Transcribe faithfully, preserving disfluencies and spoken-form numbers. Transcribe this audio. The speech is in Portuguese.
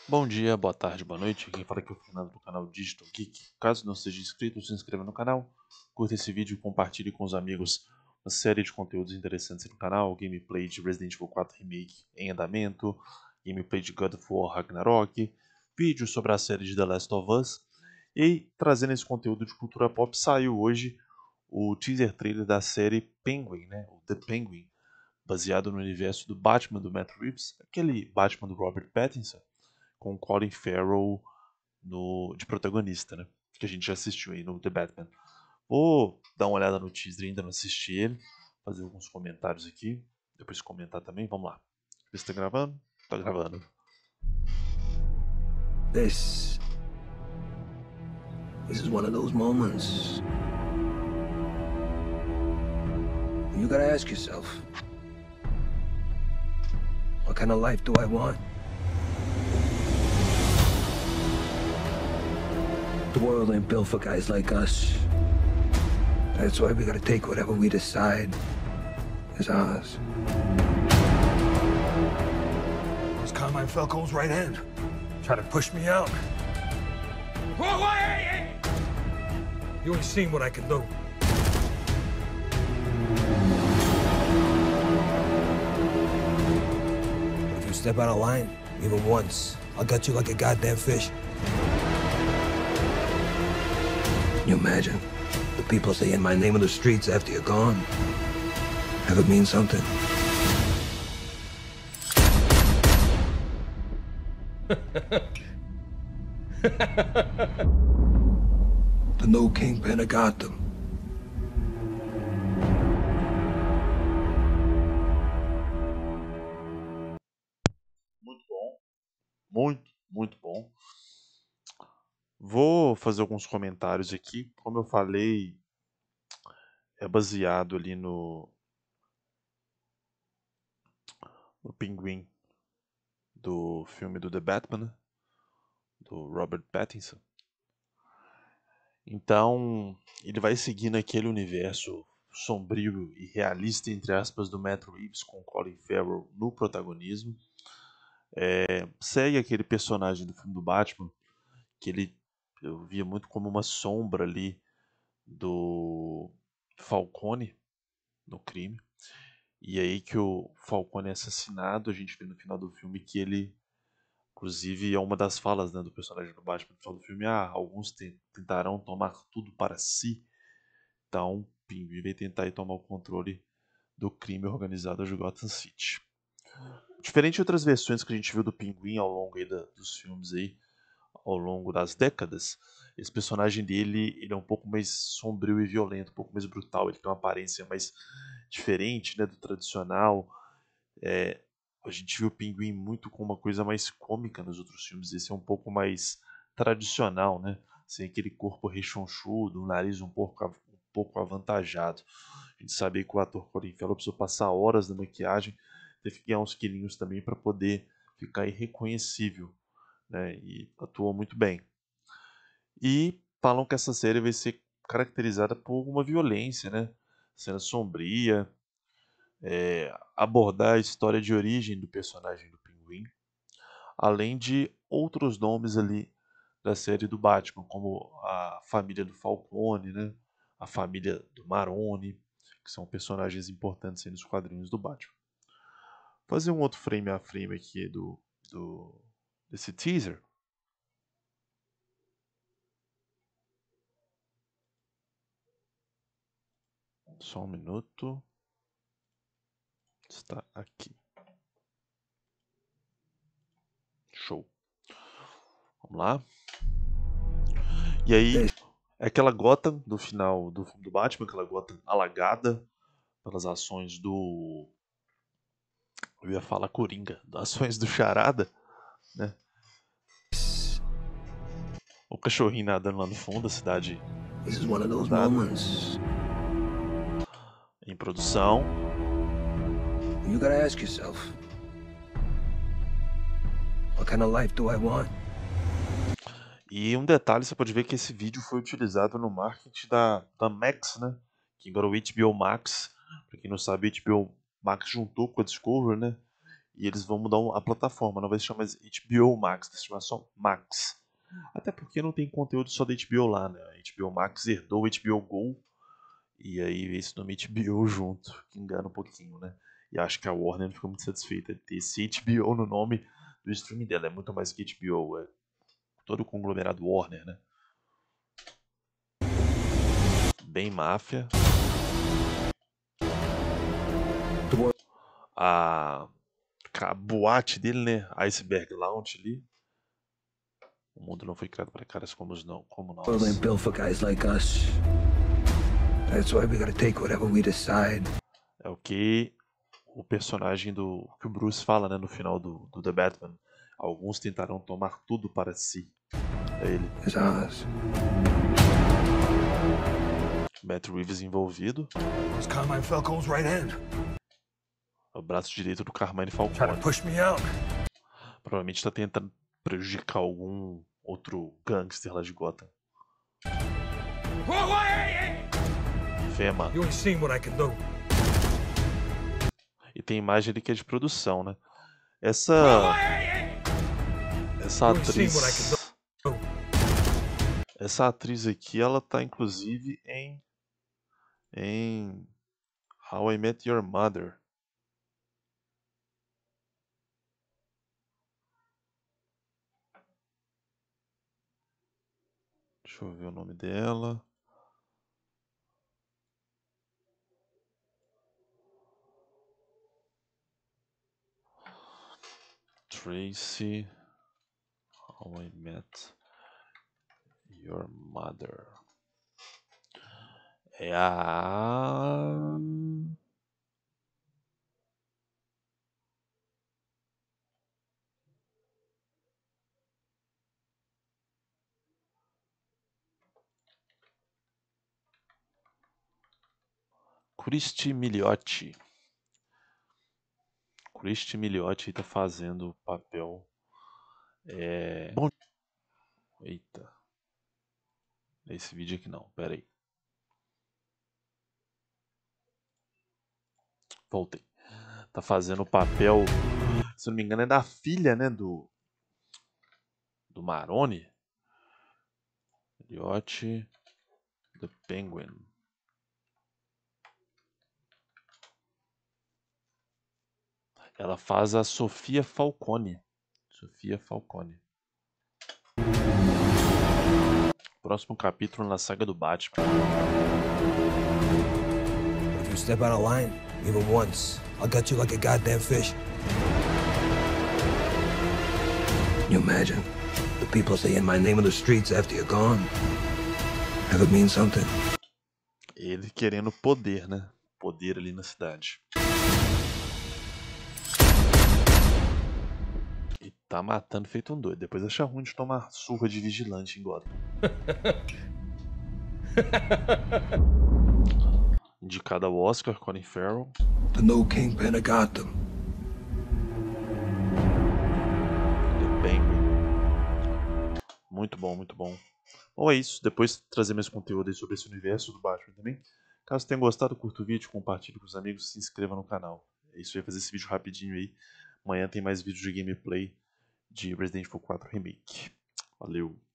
Bom dia, boa tarde, boa noite. Quem fala aqui é o Fernando do canal Digital Geek. Caso não seja inscrito, se inscreva no canal, curta esse vídeo e compartilhe com os amigos uma série de conteúdos interessantes no canal. Gameplay de Resident Evil quatro Remake em andamento, gameplay de God of War Ragnarok, vídeos sobre a série de The Last of Us. E trazendo esse conteúdo de cultura pop, saiu hoje o teaser trailer da série Penguin, né? O The Penguin, baseado no universo do Batman do Matt Reeves, aquele Batman do Robert Pattinson, com Colin Farrell no, de protagonista, né? Que a gente já assistiu aí no The Batman. Vou dar uma olhada no teaser, ainda não assisti ele, fazer alguns comentários aqui, depois comentar também, vamos lá. Ver se tá gravando? Tá gravando. This... This is one of those moments. You gotta ask yourself, what kind of life do I want? The world ain't built for guys like us. That's why we gotta take whatever we decide is ours. It was Carmine Falco's right hand. Trying to push me out. Whoa, whoa, hey, hey! You ain't seen what I can do. But if you step out of line, even once, I'll gut you like a goddamn fish. Can you imagine? The people saying my name on the streets after you're gone. Have it mean something? The new Kingpin of Gotham. Muito bom. Muito, muito bom. Vou fazer alguns comentários aqui. Como eu falei, é baseado ali no, no Pinguim do filme do The Batman, do Robert Pattinson. Então, ele vai seguir naquele universo sombrio e realista, entre aspas, do Matt Reeves, com Colin Farrell no protagonismo. É, segue aquele personagem do filme do Batman, que ele eu via muito como uma sombra ali do Falcone no crime. E aí que o Falcone é assassinado, a gente vê no final do filme que ele, inclusive, é uma das falas, né, do personagem do Batman no final do filme: ah, alguns te- tentarão tomar tudo para si. Então, Pinguim vai tentar aí tomar o controle do crime organizado de Gotham City. Diferente de outras versões que a gente viu do Pinguim ao longo aí da, dos filmes aí, ao longo das décadas, esse personagem dele ele é um pouco mais sombrio e violento, um pouco mais brutal. Ele tem uma aparência mais diferente, né, do tradicional. É, a gente viu o Pinguim muito com uma coisa mais cômica nos outros filmes. Esse é um pouco mais tradicional, né? Sem aquele corpo rechonchudo, um nariz um pouco, um pouco avantajado. A gente sabia que o ator Colin Farrell precisou passar horas na maquiagem, teve que ganhar uns quilinhos também para poder ficar irreconhecível, né? E atuou muito bem. E falam que essa série vai ser caracterizada por uma violência, né? Cena sombria, é, abordar a história de origem do personagem do Pinguim, além de outros nomes ali da série do Batman, como a família do Falcone, né? A família do Maroni, que são personagens importantes aí nos quadrinhos do Batman. Vou fazer um outro frame a frame aqui do, do desse teaser. Só um minuto. Está aqui. Show. Vamos lá. E aí, é aquela Gotham do final do filme do Batman, aquela Gotham alagada pelas ações do... Eu ia falar Coringa, das ações do Charada, né? O cachorrinho nadando lá no fundo, a cidade This is one of those inundada, moments. em produção. You gotta ask yourself, what kind of life do I want? E um detalhe, você pode ver que esse vídeo foi utilizado no marketing da, da Max, né? Que agora é o H B O Max. Pra quem não sabe, o H B O Max juntou com a Discovery, né? E eles vão mudar a plataforma, não vai se chamar mais H B O Max, vai se chamar só Max. Até porque não tem conteúdo só da H B O lá, né? A H B O Max herdou o H B O Go, e aí veio esse nome H B O junto, que engana um pouquinho, né? E acho que a Warner não ficou muito satisfeita de ter esse H B O no nome do streaming dela. É muito mais que H B O, é todo o conglomerado Warner, né? Bem máfia. A, a boate dele, né? Iceberg Lounge ali. O mundo não foi criado para caras como, não, como nós. Well, ain't built for guys like us. That's why we gotta take whatever we decide. É o que o personagem do que o Bruce fala, né, no final do, do The Batman. Alguns tentarão tomar tudo para si. É ele. It's ours. Matt Reeves envolvido. It's Carmine Falcone's right hand. É o braço direito do Carmine Try to Falcone. push me out. Provavelmente está tentando prejudicar algum outro gangster lá de Gotham. Fema. You ain't seen what I can do. E tem imagem ali que é de produção, né? Essa. Essa atriz. Essa atriz aqui, ela tá inclusive em. Em. How I Met Your Mother. Deixa eu ver o nome dela. Tracy. How I Met Your Mother. É a. Christy Milioti. Christy Milioti está fazendo o papel. É... Bom. Eita. Esse vídeo aqui não, pera aí. Voltei. Tá fazendo o papel, se não me engano, é da filha, né, do do Maroni. Milioti, The Penguin. Ela faz a Sofia Falcone. Sofia Falcone. Próximo capítulo na saga do Batman. If you step out of line, even once, I'll gut you like a goddamn fish. Can you imagine? The people saying my name on the streets after you're gone. Have it mean something? Ele querendo poder, né? Poder ali na cidade. E tá matando feito um doido. Depois acha ruim de tomar surra de vigilante em Gotham. Indicado ao Oscar, Colin Farrell. The new Kingpin of Gotham. The Penguin. Muito bom, muito bom. Bom, é isso. Depois trazer mais conteúdo aí sobre esse universo do Batman também. Caso tenha gostado, curta o vídeo, compartilhe com os amigos, se inscreva no canal. É isso, eu ia fazer esse vídeo rapidinho aí. Amanhã tem mais vídeos de gameplay de Resident Evil quatro Remake. Valeu!